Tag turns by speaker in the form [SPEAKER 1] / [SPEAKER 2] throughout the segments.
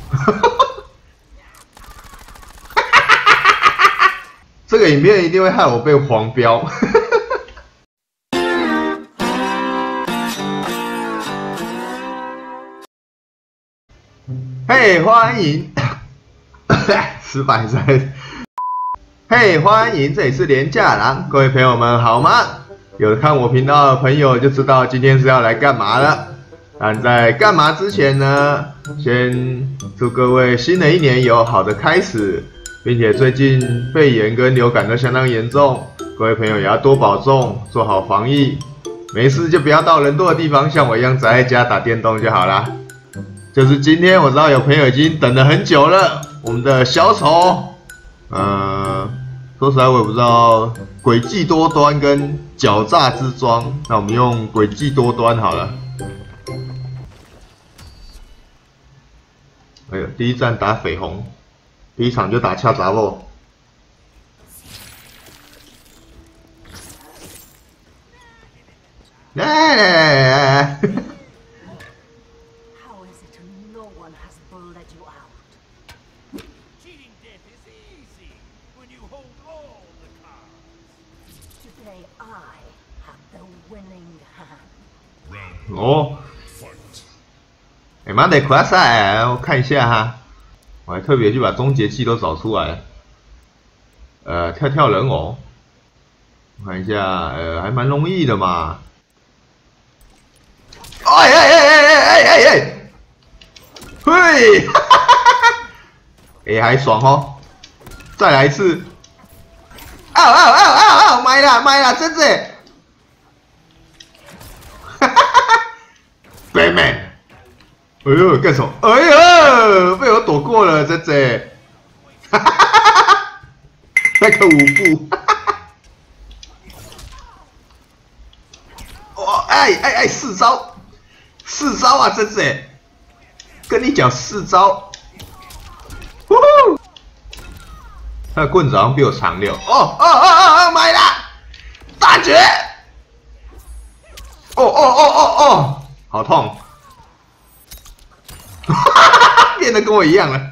[SPEAKER 1] 这个影片一定会害我被黄标。嘿，欢迎，失败赛。嘿，欢迎，这里是廉价狼，各位朋友们好吗？有看我频道的朋友就知道今天是要来干嘛了。但在干嘛之前呢，先祝各位新的一年有好的开始，并且最近肺炎跟流感都相当严重，各位朋友也要多保重，做好防疫。没事就不要到人多的地方，像我一样宅在家打电动就好啦。就是今天我知道有朋友已经等了很久了，我们的小丑，说实在我也不知道诡计多端跟狡诈之装，那我们用诡计多端好了。哎呦，第一站打绯红，第一场就打恰杂货。来。哦，哎妈的，快赛！我看一下哈，我还特别去把终结技都找出来了。跳人偶，我看一下，还蛮容易的嘛。哎！嘿，哎，还爽哦！再来一次！买啦，真的！Batman， 哎呦，干什么？哎呦，被我躲过了，真的！那个舞步，哦，哎，四招啊，真的！跟你讲4招，他的棍子好像比我长6。哦，买啦！大绝！哦，好痛！变得跟我一样了。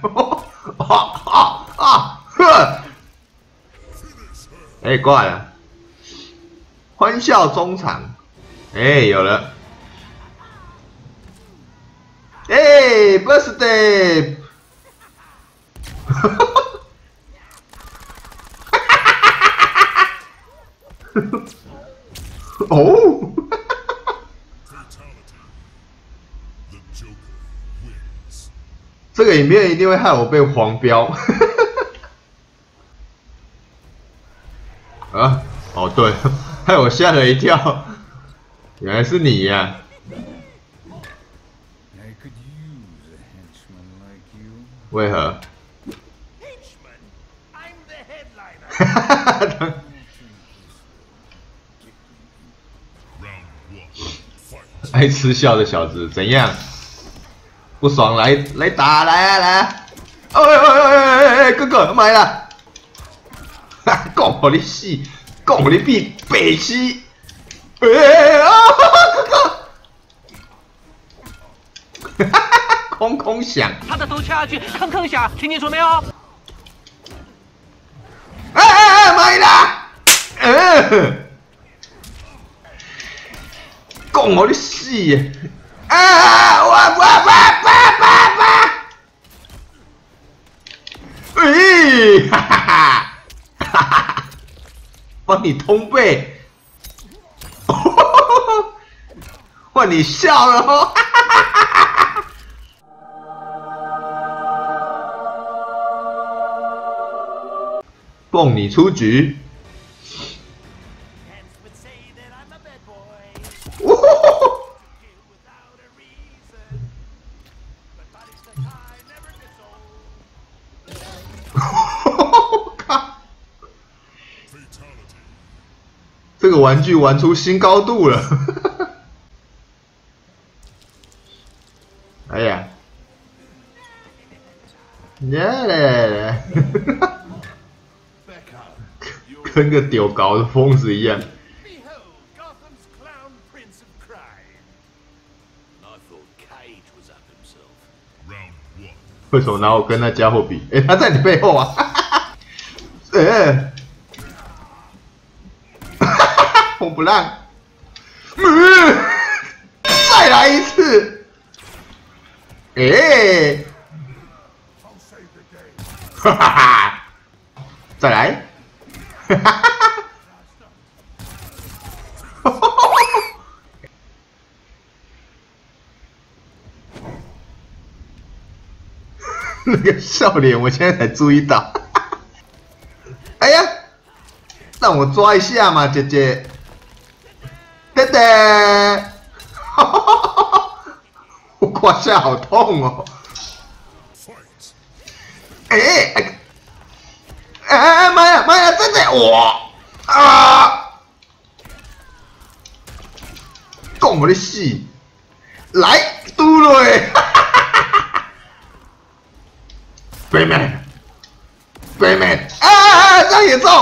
[SPEAKER 1] 哎，挂了！欢笑中场，哎，有了！哎 ，birthday！ 哦！这个影片一定会害我被黄标。啊，哦对，害我吓了一跳，原来是你呀！为何？爱吃笑的小子，怎样？不爽来打，来啊！哎，哥哥买了！讲我你死，讲我你比白痴！哥哥！空响。
[SPEAKER 2] 他的头掐下去，吭响，听清楚没有？
[SPEAKER 1] 买了！讲我你死！帮你通背，换你笑了哦！蹦你出局！这个玩具玩出新高度了！哎呀，跟个丢高的疯子一样。 为什么拿我跟那家伙比？哎，他在你背后啊！哎，风不让，再来一次！哎，哈哈哈！再来！哈哈哈！那个笑脸，我现在才注意到。哎呀，让我抓一下嘛，姐姐。爹爹，我胯下好痛哦。哎，妈呀妈呀，真的我啊！讲我的死，来嘟了哎！Batman，啊，这样也中，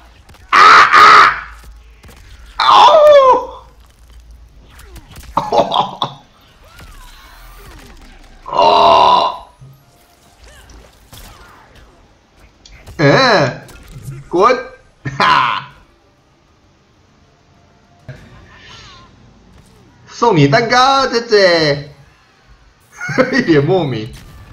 [SPEAKER 1] 哦，滚，哈，送你蛋糕，姐姐，一脸莫名。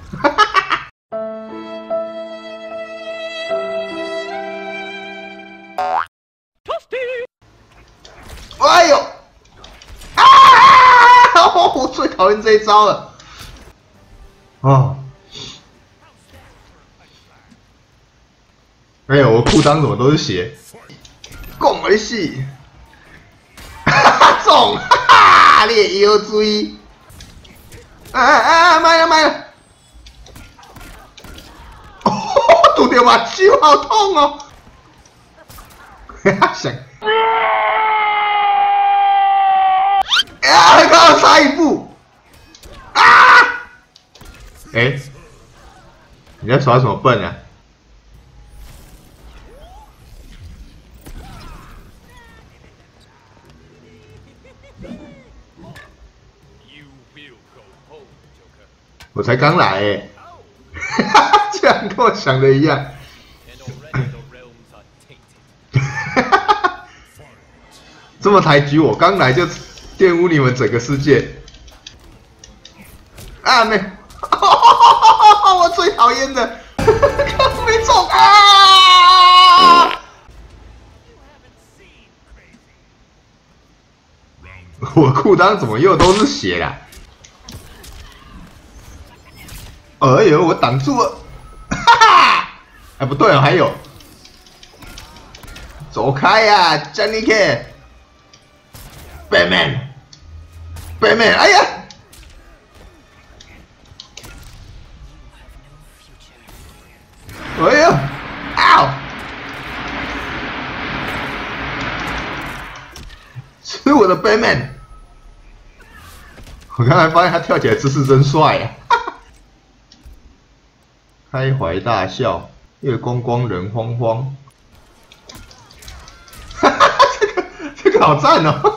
[SPEAKER 1] 哎呦！啊！我最讨厌这一招了。哦。哎呦，我裤裆怎么都是血？讲我死！中！哈哈，你的腰椎！妈呀妈呀！哦，拄到目睭，好痛哦！哈哈，想。啊！刚刚差一步！啊！哎，你在耍什么笨啊？我才刚来哎，居然跟我想的一样。这么抬举我，刚来就玷污你们整个世界。啊没，我最讨厌的，没中啊！我裤裆怎么又都是血啦？哎呦，我挡住了，哈哈！哎，不对哦，还有，走开呀 ，Johnny K，Batman，哎呀！哎呦，嗷！吃我的 Batman！ 我刚才发现他跳起来姿势真帅呀！开怀大笑，月光光人慌慌。哈哈，这个好赞哦！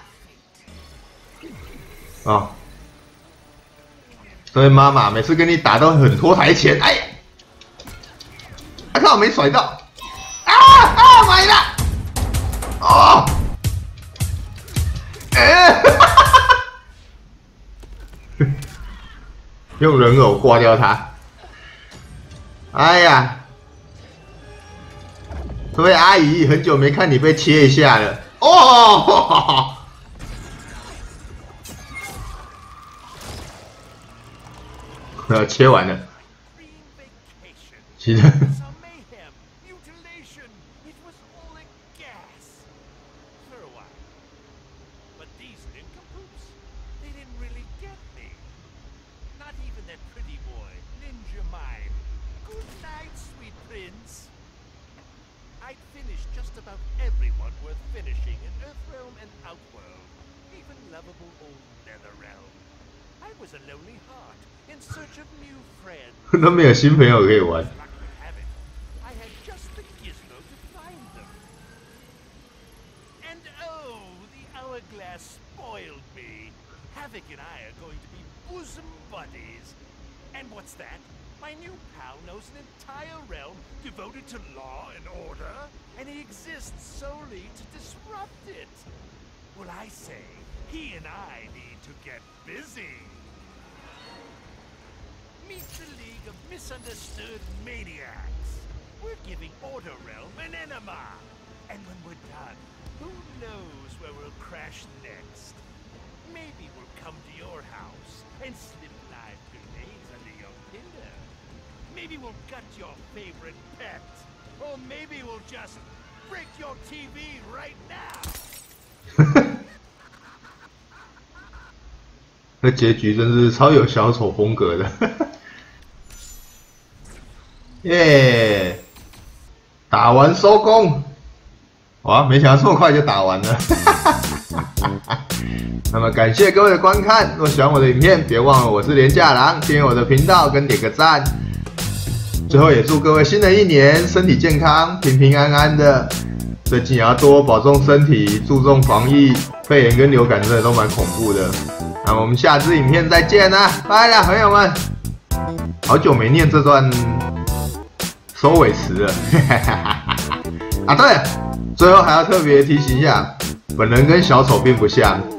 [SPEAKER 1] 啊，所以妈妈每次跟你打都很拖台前，哎呀，看我没甩到，买了，哦，用人偶挂掉他。哎呀，这位阿姨，很久没看你被切一下了哦。切完了，其实。
[SPEAKER 3] I'd finished just about everyone worth finishing in Earthrealm and Outworld, even lovable old Netherrealm. I was a lonely heart in search of new friends.
[SPEAKER 1] 都没有新朋友可以玩。
[SPEAKER 3] Luck would have it, I had just the gizmo to find them. And oh, the hourglass spoiled me. Havoc and I are going to be bosom buddies. And what's that? My new pal knows an entire realm devoted to law and order, and he exists solely to disrupt it. Well, I say, he and I need to get busy. Meet the League of Misunderstood Maniacs. We're giving Order Realm an enema. And when we're done, who knows where we'll crash next? Maybe we'll come to your house and slip live grenades under your pillow. Maybe we'll gut your favorite pet. Or maybe we'll just break your TV right now.
[SPEAKER 1] 这结局真是超有小丑风格的，耶！打完收工，哇！没想到这么快就打完了。那么感谢各位的观看，如果喜欢我的影片，别忘了我是廉价狼，订阅我的频道跟点个赞。最后也祝各位新的一年身体健康、平平安安的。最近也要多保重身体，注重防疫，肺炎跟流感真的都蛮恐怖的。那我们下支影片再见啦，拜了，朋友们！好久没念这段收尾词了，啊，对了，最后还要特别提醒一下，本人跟小丑并不像。